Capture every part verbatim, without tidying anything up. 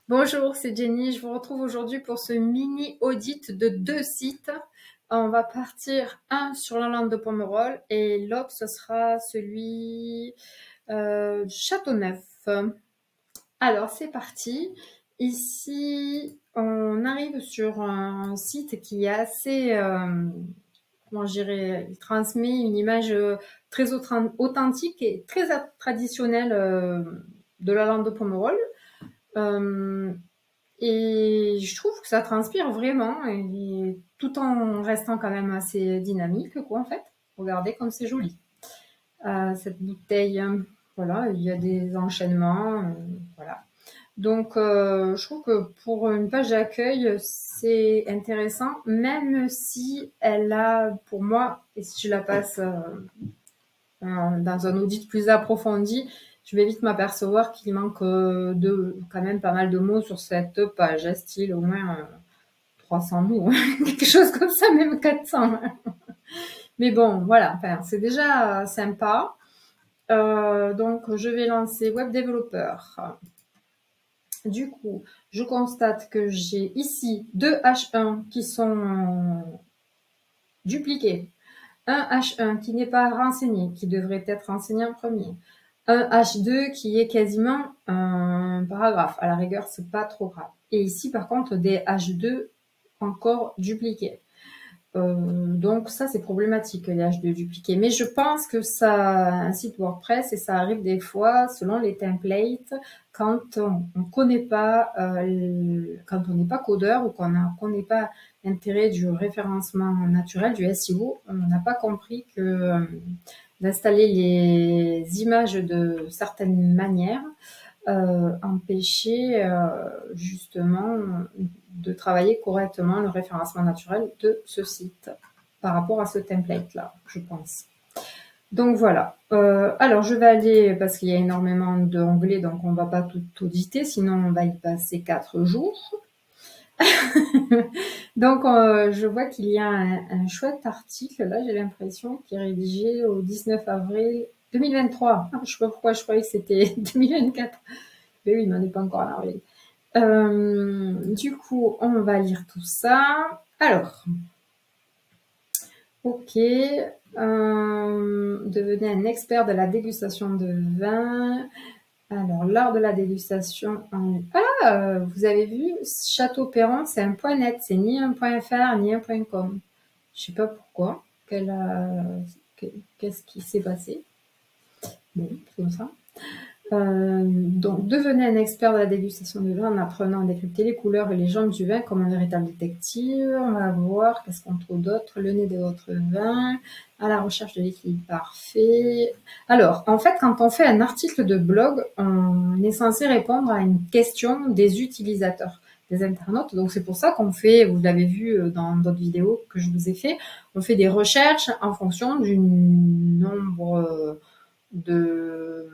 Bonjour, c'est Jenny. Je vous retrouve aujourd'hui pour ce mini audit de deux sites. On va partir un sur la lande de Pomerol et l'autre ce sera celui euh, Châteauneuf. Alors c'est parti. Ici on arrive sur un site qui est assez, euh, comment je dirais, il transmet une image très authentique et très traditionnelle euh, de la lande de Pomerol. Euh, Et je trouve que ça transpire vraiment, et tout en restant quand même assez dynamique, quoi, en fait. Regardez comme c'est joli. Euh, cette bouteille, voilà, il y a des enchaînements, euh, voilà. Donc, euh, je trouve que pour une page d'accueil, c'est intéressant, même si elle a, pour moi, et si je la passe euh, dans un audit plus approfondi, je vais vite m'apercevoir qu'il manque euh, de, quand même pas mal de mots sur cette page, hein, style au moins euh, trois cents mots, quelque chose comme ça, même quatre cents. Mais bon, voilà, enfin, c'est déjà sympa. Euh, donc, je vais lancer Web Developer. Du coup, je constate que j'ai ici deux H un qui sont dupliqués. Un H un qui n'est pas renseigné, qui devrait être renseigné en premier. Un H deux qui est quasiment un paragraphe. À la rigueur, c'est pas trop grave. Et ici, par contre, des H deux encore dupliqués. Euh, donc ça, c'est problématique, les H deux dupliqués. Mais je pense que ça, un site WordPress, et ça arrive des fois, selon les templates, quand on ne connaît pas, euh, quand on n'est pas codeur ou qu'on ne connaît pas l'intérêt du référencement naturel, du S E O, on n'a pas compris que euh, d'installer les images de certaines manières euh, empêcher euh, justement de travailler correctement le référencement naturel de ce site par rapport à ce template-là, je pense. Donc voilà. Euh, alors je vais aller, parce qu'il y a énormément d'onglets, donc on ne va pas tout auditer, sinon on va y passer quatre jours. Donc euh, je vois qu'il y a un, un chouette article, là j'ai l'impression, qui est rédigé au dix-neuf avril deux mille vingt-trois. Je ne sais pas pourquoi je croyais que c'était deux mille vingt-quatre. Mais oui, mais on n'est pas encore en avril. Euh, du coup, on va lire tout ça. Alors, ok. Euh, devenez un expert de la dégustation de vin. Alors, l'art de la dégustation. En... Ah, vous avez vu, Château Perron, c'est un point net. C'est ni un point fr, ni un point com. Je sais pas pourquoi. Qu'est-ce qui s'est passé? Bon, c'est comme ça. Euh, donc, devenez un expert de la dégustation de vin en apprenant à décrypter les couleurs et les jambes du vin comme un véritable détective. On va voir qu'est-ce qu'on trouve d'autre. Le nez de votre vin, à la recherche de l'équilibre parfait. Alors, en fait, quand on fait un article de blog, on est censé répondre à une question des utilisateurs, des internautes. Donc, c'est pour ça qu'on fait, vous l'avez vu dans d'autres vidéos que je vous ai fait, on fait des recherches en fonction du nombre de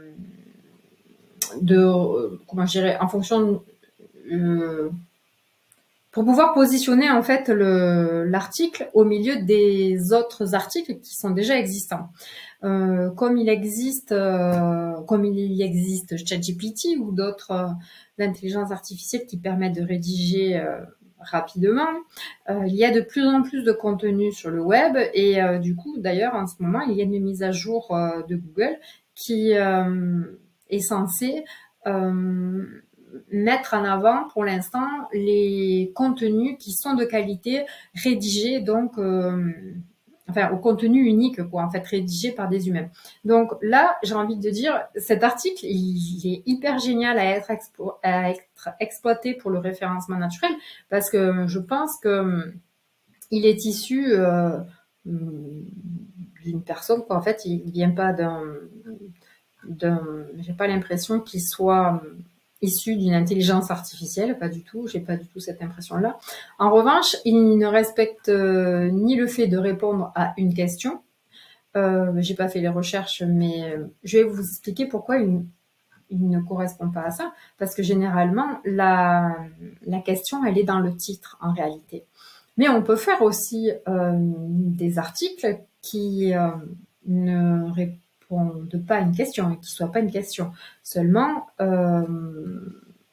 de comment je dirais en fonction de, euh, pour pouvoir positionner en fait le l'article au milieu des autres articles qui sont déjà existants. Euh, comme il existe euh, comme il existe ChatGPT ou d'autres euh, intelligences artificielles qui permettent de rédiger euh, rapidement, euh, il y a de plus en plus de contenu sur le web et euh, du coup d'ailleurs en ce moment il y a une mise à jour euh, de Google qui euh, est censée euh, mettre en avant pour l'instant les contenus qui sont de qualité rédigés donc euh, enfin au contenu unique quoi en fait rédigé par des humains. Donc là j'ai envie de dire cet article il, il est hyper génial à être, expo à être exploité pour le référencement naturel parce que je pense que il est issu euh, d'une personne quoi en fait il vient pas d'un j'ai pas l'impression qu'il soit issu d'une intelligence artificielle, pas du tout, j'ai pas du tout cette impression-là. En revanche, il ne respecte euh, ni le fait de répondre à une question, euh, j'ai pas fait les recherches, mais je vais vous expliquer pourquoi il, il ne correspond pas à ça, parce que généralement, la, la question, elle est dans le titre, en réalité. Mais on peut faire aussi euh, des articles qui euh, ne répondent de pas à une question et qui ne soit pas une question. Seulement, euh,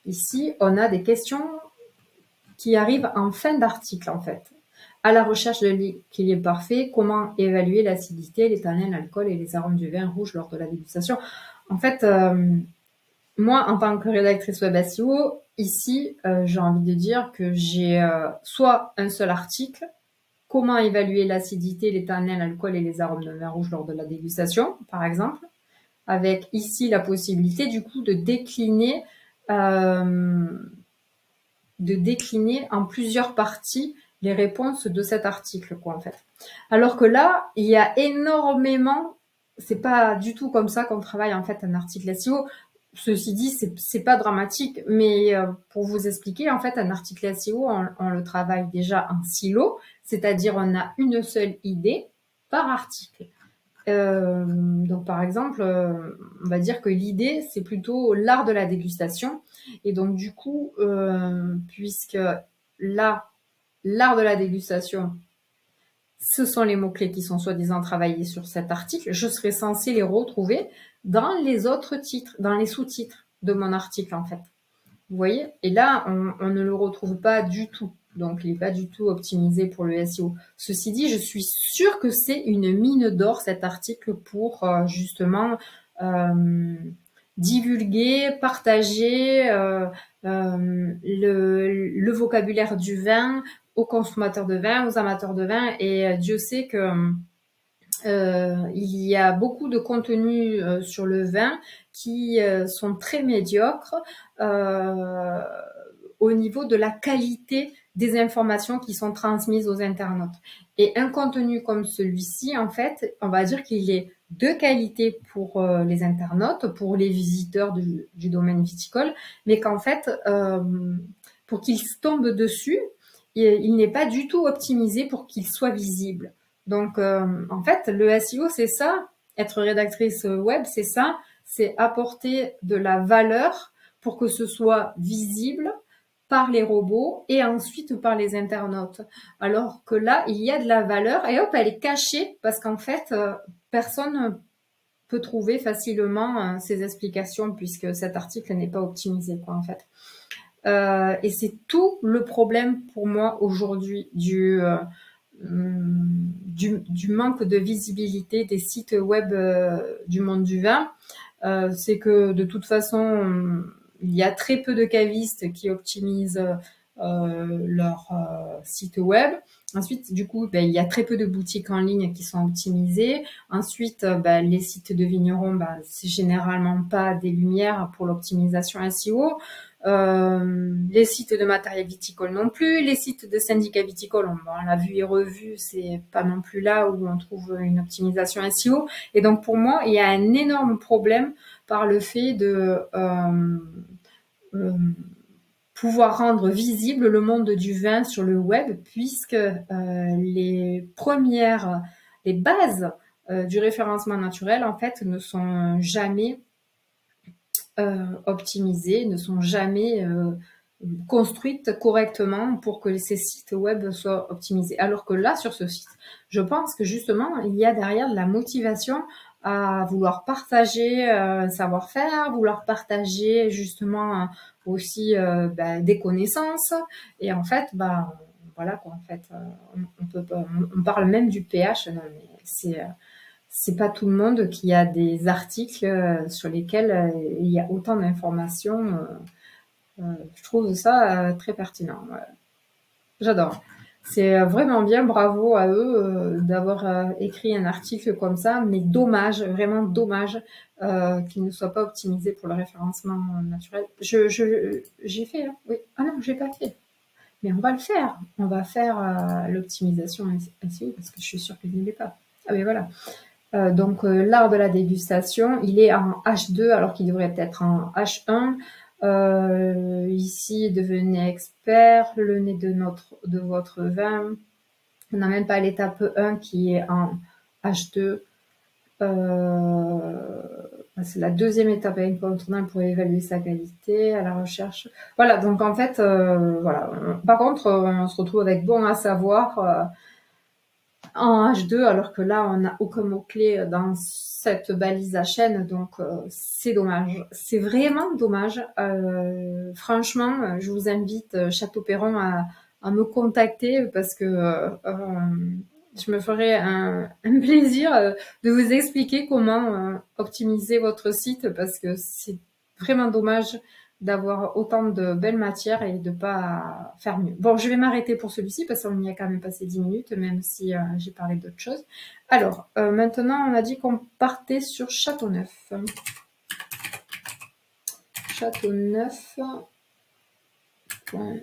Ici, on a des questions qui arrivent en fin d'article, en fait. À la recherche de l'équilibre parfait, comment évaluer l'acidité, les tanins, l'alcool et les arômes du vin rouge lors de la dégustation. En fait, euh, moi, en tant que rédactrice web S E O, ici, euh, j'ai envie de dire que j'ai euh, soit un seul article, comment évaluer l'acidité, les tanins, l'alcool et les arômes d'un vin rouge lors de la dégustation, par exemple, avec ici la possibilité du coup de décliner, euh, de décliner en plusieurs parties les réponses de cet article, quoi, en fait. Alors que là, il y a énormément, c'est pas du tout comme ça qu'on travaille en fait un article S E O. Ceci dit, c'est pas dramatique, mais euh, pour vous expliquer, en fait, un article S E O, on, on le travaille déjà en silo, c'est-à-dire on a une seule idée par article. Euh, donc par exemple, euh, on va dire que l'idée, c'est plutôt l'art de la dégustation. Et donc du coup, euh, puisque là, l'art de la dégustation, ce sont les mots-clés qui sont soi-disant travaillés sur cet article, je serais censée les retrouver dans les autres titres, dans les sous-titres de mon article en fait. Vous voyez? Et là, on, on ne le retrouve pas du tout. Donc, il n'est pas du tout optimisé pour le S E O. Ceci dit, je suis sûre que c'est une mine d'or, cet article, pour euh, justement euh, divulguer, partager euh, euh, le, le vocabulaire du vin aux consommateurs de vin, aux amateurs de vin. Et euh, Dieu sait que euh, il y a beaucoup de contenus euh, sur le vin qui euh, sont très médiocres euh, au niveau de la qualité des informations qui sont transmises aux internautes. Et un contenu comme celui-ci, en fait, on va dire qu'il est de qualité pour euh, les internautes, pour les visiteurs du, du domaine viticole, mais qu'en fait, euh, pour qu'ils tombent dessus, il, il n'est pas du tout optimisé pour qu'il soit visible. Donc, euh, en fait, le S E O, c'est ça. Être rédactrice web, c'est ça. C'est apporter de la valeur pour que ce soit visible par les robots et ensuite par les internautes. Alors que là, il y a de la valeur et hop, elle est cachée parce qu'en fait, euh, personne peut trouver facilement euh, ces explications puisque cet article n'est pas optimisé, quoi, en fait. Euh, et c'est tout le problème pour moi aujourd'hui du... Euh, Du, du manque de visibilité des sites web euh, du monde du vin, euh, c'est que de toute façon, il y a très peu de cavistes qui optimisent euh, leur euh, site web. Ensuite, du coup, ben, il y a très peu de boutiques en ligne qui sont optimisées. Ensuite, ben, les sites de vignerons, ben, c'est généralement pas des lumières pour l'optimisation S E O. Euh, les sites de matériel viticole non plus, les sites de syndicats viticoles, on, on l'a vu et revu, c'est pas non plus là où on trouve une optimisation S E O. Et donc pour moi, il y a un énorme problème par le fait de euh, euh, pouvoir rendre visible le monde du vin sur le web, puisque euh, les premières, les bases euh, du référencement naturel, en fait, ne sont jamais Euh, optimisées, ne sont jamais euh, construites correctement pour que ces sites web soient optimisés. Alors que là, sur ce site, je pense que justement, il y a derrière de la motivation à vouloir partager euh, un savoir-faire, vouloir partager justement euh, aussi euh, bah, des connaissances. Et en fait, bah, voilà quoi, en fait, euh, on, on, peut, on, on parle même du P H, non mais c'est... Euh, c'est pas tout le monde qui a des articles euh, sur lesquels euh, il y a autant d'informations. Euh, euh, je trouve ça euh, très pertinent. Ouais. J'adore. C'est vraiment bien, bravo à eux euh, d'avoir euh, écrit un article comme ça, mais dommage, vraiment dommage euh, qu'il ne soit pas optimisé pour le référencement naturel. Je, je, j'ai fait, hein, oui. Ah non, j'ai pas fait. Mais on va le faire. On va faire euh, l'optimisation S E O parce que je suis sûre qu'il n'y l'est pas. Ah mais voilà. Euh, donc euh, l'art de la dégustation, il est en H deux alors qu'il devrait être en H un. Euh, ici, devenez expert, le nez de, notre, de votre vin. On n'a même pas l'étape un qui est en H deux. Euh, c'est la deuxième étape incontournable pour évaluer sa qualité à la recherche. Voilà, donc en fait, euh, voilà. Par contre, on se retrouve avec bon à savoir. Euh, en H deux, alors que là, on n'a aucun mot-clé dans cette balise à chaîne, donc euh, c'est dommage. C'est vraiment dommage. Euh, franchement, je vous invite, Château Perron, à, à me contacter parce que euh, je me ferai un, un plaisir de vous expliquer comment euh, optimiser votre site, parce que c'est vraiment dommage d'avoir autant de belles matières et de pas faire mieux. Bon, je vais m'arrêter pour celui-ci parce qu'on y a quand même passé dix minutes, même si euh, j'ai parlé d'autres choses. Alors, euh, maintenant, on a dit qu'on partait sur Châteauneuf. Châteauneuf. Point.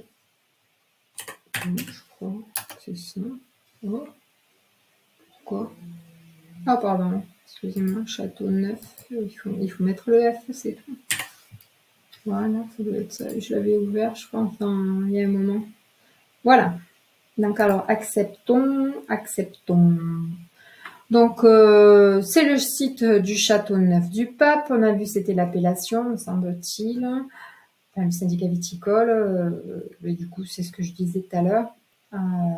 Je crois que c'est ça. Oh. Quoi? Ah, pardon. Excusez-moi. Châteauneuf. Il faut, il faut mettre le F, c'est tout. Voilà, ça doit être ça. Je l'avais ouvert, je pense, il y a un moment. Voilà. Donc, alors, acceptons, acceptons. Donc, euh, c'est le site du Châteauneuf du Pape. On a vu, c'était l'appellation, me semble-t-il. Enfin, le syndicat viticole. Euh, et du coup, c'est ce que je disais tout à l'heure. Euh,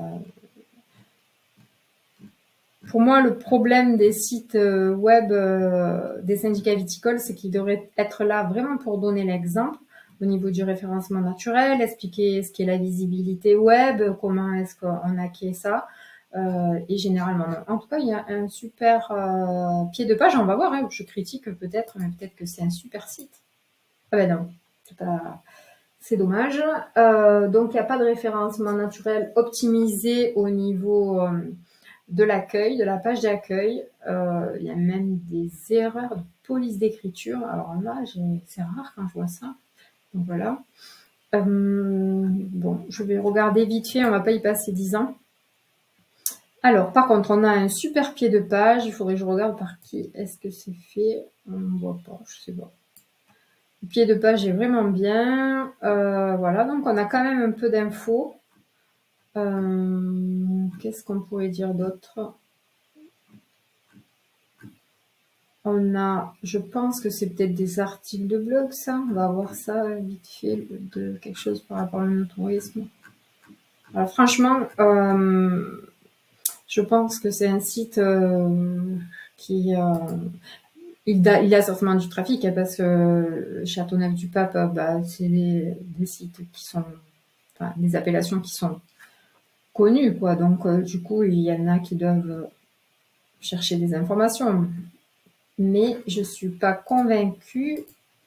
pour moi, le problème des sites web euh, des syndicats viticoles, c'est qu'ils devraient être là vraiment pour donner l'exemple au niveau du référencement naturel, expliquer ce qu'est la visibilité web, comment est-ce qu'on acquiert ça. Euh, et généralement, non. En tout cas, il y a un super euh, pied de page. On va voir, hein, je critique peut-être, mais peut-être que c'est un super site. Ah ben non, c'est pas... C'est dommage. Euh, donc, il n'y a pas de référencement naturel optimisé au niveau euh, de l'accueil, de la page d'accueil. Euh, il y a même des erreurs de police d'écriture. Alors là, c'est rare quand je vois ça. Donc voilà. Euh, bon, je vais regarder vite fait, on va pas y passer dix ans. Alors, par contre, on a un super pied de page. Il faudrait que je regarde par qui est-ce que c'est fait. On ne voit pas, je sais pas. Le pied de page est vraiment bien. Euh, voilà, donc on a quand même un peu d'infos. Euh, Qu'est-ce qu'on pourrait dire d'autre? On a, je pense que c'est peut-être des articles de blog, ça. On va voir ça vite fait, de quelque chose par rapport au tourisme. Alors franchement, euh, je pense que c'est un site euh, qui... Euh, il, a, il a certainement du trafic, hein, parce que Châteauneuf-du-Pape, bah, c'est des, des sites qui sont... Enfin, des appellations qui sont connues, quoi. Donc, euh, du coup, il y en a qui doivent chercher des informations. Mais je suis pas convaincue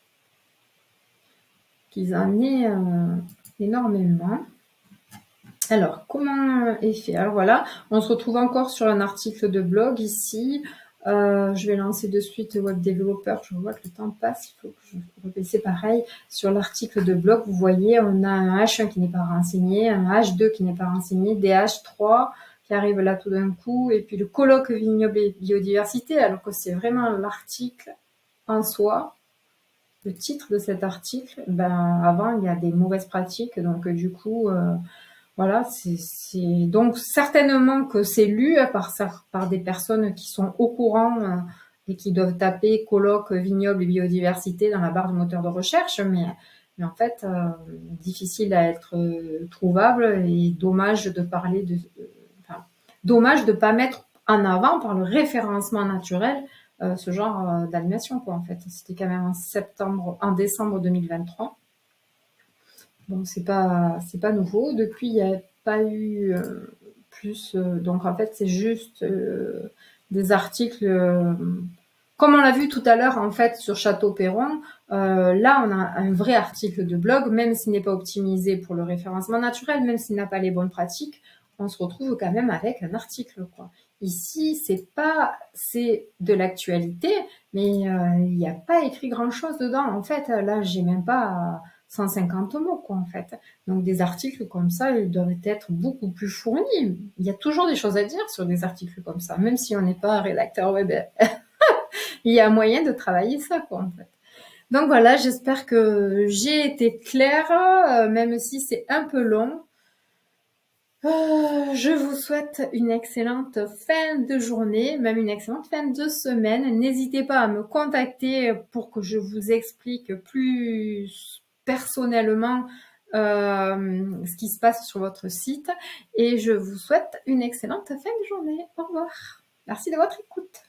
qu'ils en aient euh, énormément. Alors, comment est fait? Alors voilà, on se retrouve encore sur un article de blog ici. Euh, je vais lancer de suite Web Developer. Je vois que le temps passe, il faut que je repasse pareil. Sur l'article de blog, vous voyez, on a un H un qui n'est pas renseigné, un H deux qui n'est pas renseigné, des H trois qui arrivent là tout d'un coup, et puis le colloque vignoble et biodiversité, alors que c'est vraiment l'article en soi. Le titre de cet article, ben avant il y a des mauvaises pratiques, donc du coup... Euh, Voilà, c'est donc certainement que c'est lu par, par des personnes qui sont au courant euh, et qui doivent taper colloque, vignoble et biodiversité dans la barre du moteur de recherche, mais, mais en fait, euh, difficile à être euh, trouvable et dommage de parler de... Euh, enfin, dommage de pas mettre en avant par le référencement naturel euh, ce genre euh, d'animation, quoi, en fait. C'était quand même en septembre, en décembre deux mille vingt-trois. Bon, c'est pas, c'est pas nouveau. Depuis, il n'y a pas eu euh, plus. Euh, donc, en fait, c'est juste euh, des articles. Euh, comme on l'a vu tout à l'heure, en fait, sur Château Perron, euh, là, on a un vrai article de blog, même s'il n'est pas optimisé pour le référencement naturel, même s'il n'a pas les bonnes pratiques, on se retrouve quand même avec un article, quoi. Ici, c'est pas, c'est de l'actualité, mais euh, il n'y a pas écrit grand-chose dedans. En fait, là, j'ai même pas cent cinquante mots, quoi, en fait. Donc, des articles comme ça, ils doivent être beaucoup plus fournis. Il y a toujours des choses à dire sur des articles comme ça, même si on n'est pas rédacteur web. Il y a moyen de travailler ça, quoi, en fait. Donc voilà, j'espère que j'ai été claire, euh, même si c'est un peu long. Euh, je vous souhaite une excellente fin de journée, même une excellente fin de semaine. N'hésitez pas à me contacter pour que je vous explique plus personnellement euh, ce qui se passe sur votre site. Et je vous souhaite une excellente fin de journée. Au revoir. Merci de votre écoute.